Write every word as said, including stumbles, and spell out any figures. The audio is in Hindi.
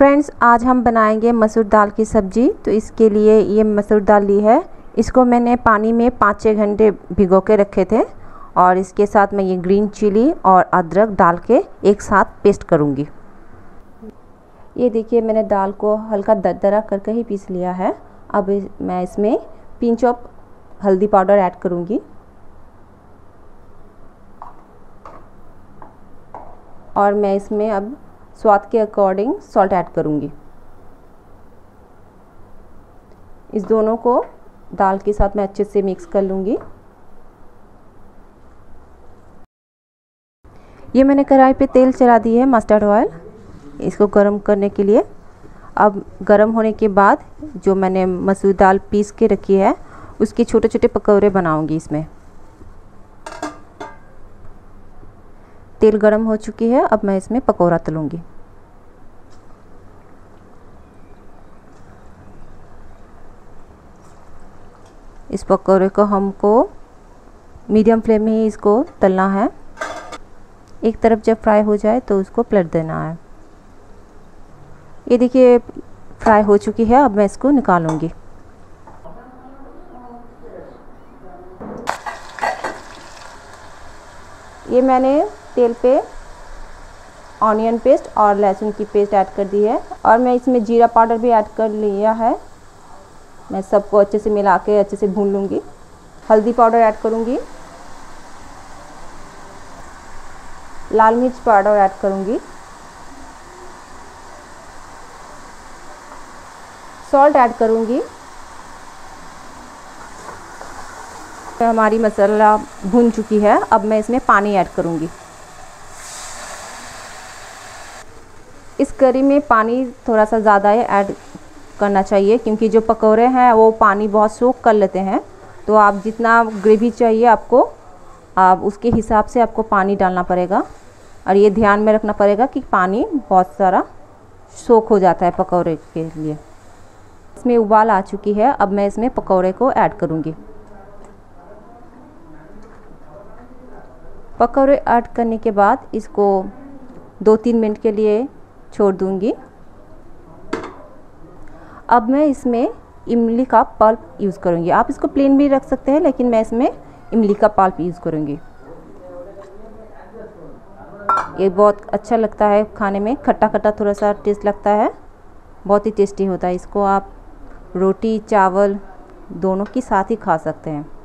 फ्रेंड्स, आज हम बनाएंगे मसूर दाल की सब्ज़ी। तो इसके लिए ये मसूर दाल ली है, इसको मैंने पानी में पाँच छः घंटे भिगो के रखे थे और इसके साथ मैं ये ग्रीन चिली और अदरक डाल के एक साथ पेस्ट करूँगी। ये देखिए, मैंने दाल को हल्का दरदरा करके ही पीस लिया है। अब मैं इसमें पिंच ऑफ हल्दी पाउडर ऐड करूँगी और मैं इसमें अब स्वाद के अकॉर्डिंग सॉल्ट ऐड करूँगी। इस दोनों को दाल के साथ मैं अच्छे से मिक्स कर लूँगी। ये मैंने कढ़ाई पे तेल चढ़ा दी है, मस्टर्ड ऑयल, इसको गरम करने के लिए। अब गरम होने के बाद जो मैंने मसूर दाल पीस के रखी है उसके छोटे छोटे पकौड़े बनाऊँगी। इसमें तेल गरम हो चुकी है, अब मैं इसमें पकौड़ा तलूँगी। इस पकौड़े को हमको मीडियम फ्लेम में ही इसको तलना है। एक तरफ जब फ्राई हो जाए तो उसको पलट देना है। ये देखिए, फ्राई हो चुकी है, अब मैं इसको निकालूंगी। ये मैंने तेल पे ऑनियन पेस्ट और लहसुन की पेस्ट ऐड कर दी है और मैं इसमें जीरा पाउडर भी ऐड कर लिया है। मैं सबको अच्छे से मिला के अच्छे से भून लूँगी। हल्दी पाउडर ऐड करूँगी, लाल मिर्च पाउडर ऐड करूँगी, सॉल्ट ऐड करूँगी। हमारी मसाला भून चुकी है, अब मैं इसमें पानी ऐड करूँगी। इस करी में पानी थोड़ा सा ज़्यादा ही ऐड करना चाहिए क्योंकि जो पकौड़े हैं वो पानी बहुत सोख कर लेते हैं। तो आप जितना ग्रेवी चाहिए आपको, आप उसके हिसाब से आपको पानी डालना पड़ेगा और ये ध्यान में रखना पड़ेगा कि पानी बहुत सारा सोख हो जाता है पकौड़े के लिए। इसमें उबाल आ चुकी है, अब मैं इसमें पकौड़े को ऐड करूँगी। पकौड़े ऐड करने के बाद इसको दो तीन मिनट के लिए छोड़ दूँगी। अब मैं इसमें इमली का पल्प यूज़ करूँगी। आप इसको प्लेन भी रख सकते हैं, लेकिन मैं इसमें इमली का पल्प यूज़ करूँगी। ये बहुत अच्छा लगता है खाने में, खट्टा खट्टा थोड़ा सा टेस्ट लगता है, बहुत ही टेस्टी होता है। इसको आप रोटी चावल दोनों के साथ ही खा सकते हैं।